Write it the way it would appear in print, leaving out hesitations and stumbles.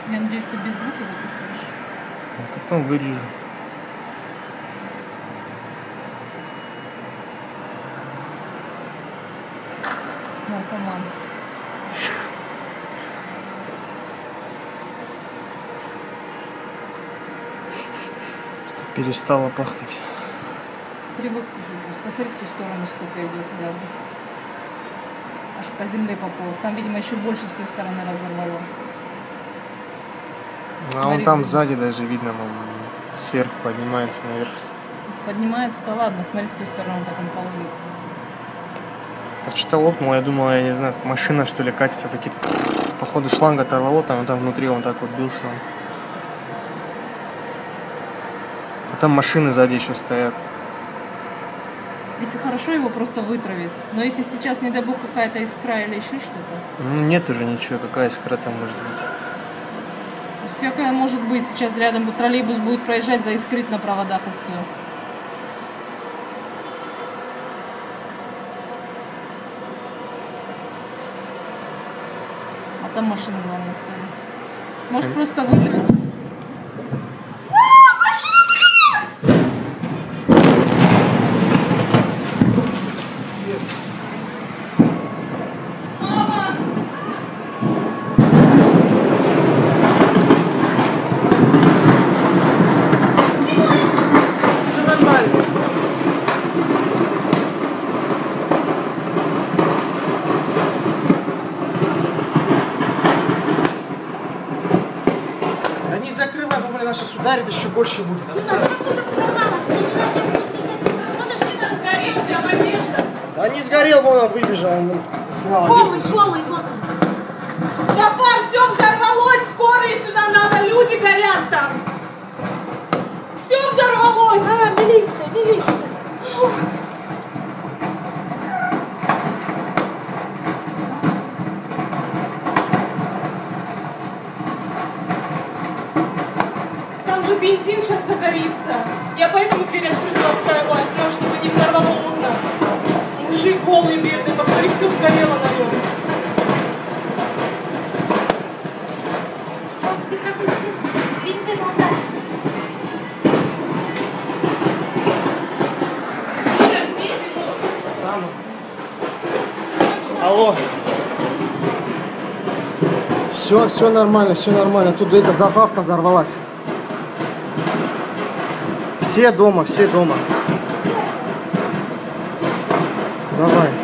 Я надеюсь, ты без звука записываешь. А потом вырежу. Наркоман. Перестала пахнуть. Привык уже. Посмотри, в ту сторону сколько идет газа. Аж по земле пополз. Там, видимо, еще больше с той стороны разорвало. А Смотри, он там сзади даже видно, он сверху поднимается наверх. поднимается-то ладно, смотри, с той стороны так он ползет. А что-то лопнуло, я думал, я не знаю, машина что ли катится, такие, походу шланг оторвало, там внутри он так вот бился. А там машины сзади еще стоят. Если хорошо, его просто вытравит. Но если сейчас, не дай бог, какая-то искра или еще что-то. Ну нет уже ничего, какая искра там может быть. Всякое может быть. Сейчас рядом троллейбус будет проезжать, заискрит на проводах и все. А там машина, главное, стоит. Может, просто вытравить. Да не закрывай, бабуля, наша ударит, еще больше будет. Да не сгорел, вон он выбежал, он снял. Голый, голый, вон он. Джафар, все взорвалось, скорые сюда надо, люди горят там. Все взорвалось. А, милиция, милиция. Там же бензин сейчас загорится. Я поэтому дверь открыла оставила, окно, чтобы не взорвало окна. Мужик голый, бедный, посмотри, все сгорело на нем. Сейчас где-то бензин отдай. Где Тимур? Там. Алло. Все нормально, все нормально. Тут эта заправка взорвалась. Все дома, все дома. Давай.